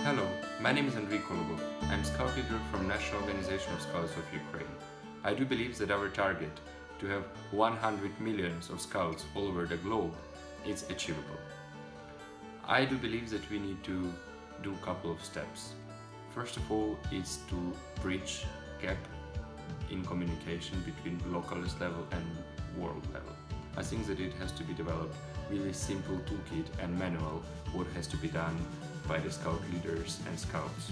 Hello, my name is Andriy Kolobov. I'm Scout Leader from National Organization of Scouts of Ukraine. I do believe that our target, to have 100 million of scouts all over the globe, is achievable. I do believe that we need to do a couple of steps. First of all, is to bridge gap in communication between localist level and world level. I think that it has to be developed really simple toolkit and manual what has to be done by the scout leaders and scouts.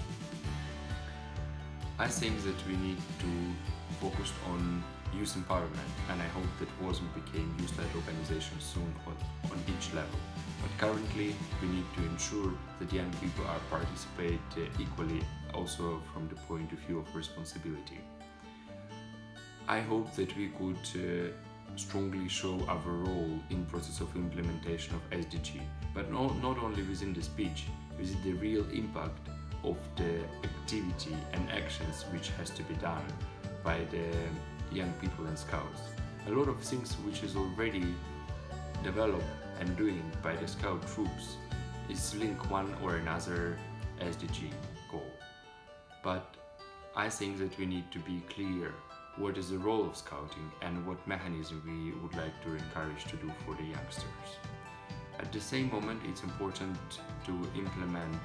I think that we need to focus on youth empowerment, and I hope that WASM became youth-led organization soon on each level. But currently we need to ensure that young people are participate equally, also from the point of view of responsibility. I hope that we could strongly show our role in process of implementation of SDG, but not only within the speech, within the real impact of the activity and actions which has to be done by the young people and scouts. A lot of things which is already developed and doing by the scout troops is link one or another SDG goal. But I think that we need to be clear what is the role of scouting and what mechanism we would like to encourage to do for the youngsters. At the same moment, it's important to implement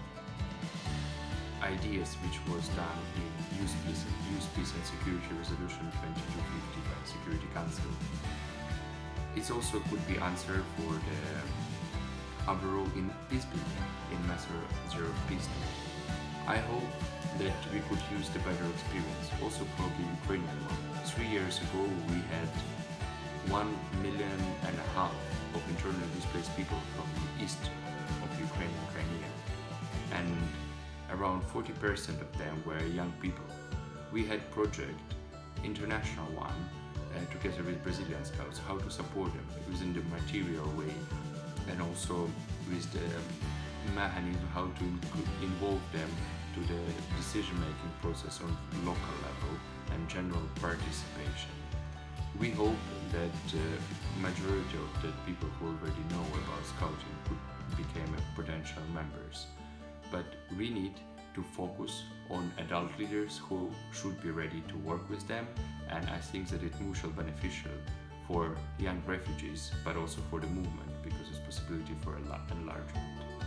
ideas which was done in Youth Peace and Security Resolution 2250 by the Security Council. It also could be answer for our role in peace building in Master Zero Peace. I hope that we could use the better experience, also probably Ukrainian one. 3 years ago we had 1.5 million of internally displaced people from the east of Ukraine and Crimea, and around 40% of them were young people. We had project, international one, together with Brazilian scouts, how to support them using the material way and also with the mechanism how to involve them to the decision-making process on local level and general participation. We hope that majority of the people who already know about scouting could become potential members. But we need to focus on adult leaders who should be ready to work with them, and I think that it's mutually beneficial for young refugees but also for the movement because it's possibility for enlargement.